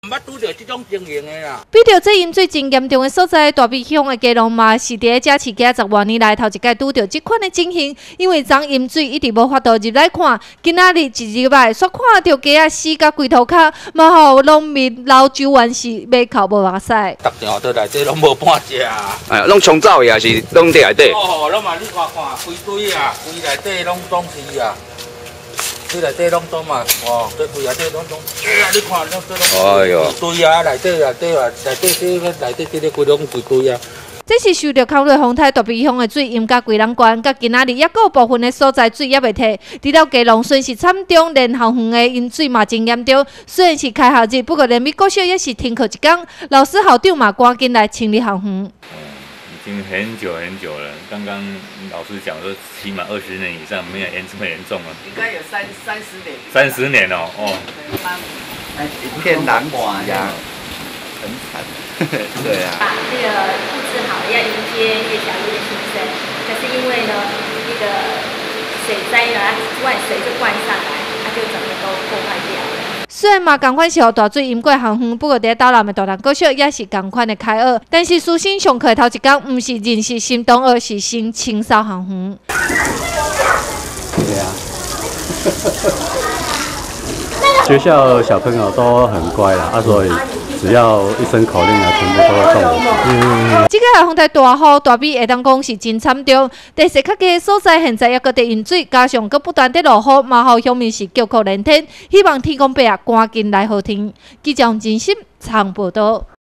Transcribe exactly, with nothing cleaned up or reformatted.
毋捌拄到这种情形的啦。 比着这饮水真严重的所在，大鼻乡的家农嘛是伫遮饲鸡十多年来头一届拄到这款的情形，因为昨饮水一直无法度入来看，今仔日一入来，煞看到鸡仔死甲规头壳，嘛吼农民老酒完是马口无目屎。 逐场倒内底拢无半只啊！ 哎，拢冲走去啊，是拢伫内底。 哦，拢嘛你看看，规堆啊，规内底拢拢是啊。 这内底拢多嘛，哦，这规内底拢拢，哎呀，你看，拢这拢，哎哟，堆啊，内底内底啊，内底这个内底这个规拢规堆啊。 这是受到抗瑞风台大鼻乡的水淹甲规人关，甲今仔日也有部分的所在水也未退，除了家农损失惨重，连校园的淹水嘛真严重。虽然是开学日，不过连米国小也是停课一天，老师校长嘛赶紧来清理校园。 已经很久很久了。刚刚老师讲说，起码二十年以上没有严这么严重了。 应该有三三十年。 三十年哦，哦。 哎，一片狼藉呀，很惨。对啊。 把这个布置好，要迎接叶小丽的新生。可是因为呢，那个水灾呢，灌水就灌上来，它就整个都破坏掉了。 虽然嘛，同款是互大水淹过校园，不过伫岛南的大人国小也是同款的开学。但是师生上课头一天，毋是认识新同学，是先清扫校园。 对啊。学校小朋友都很乖啦，啊，所以只要一声口令啊，全部都会动起。嗯。这个风台大雨大比会当讲是真惨重，地势较低的所在现在也搁在淹水，加上搁不断在落雨，嘛好乡民是叫苦连天，希望天公伯啊赶紧来好天。记者王真心长报道。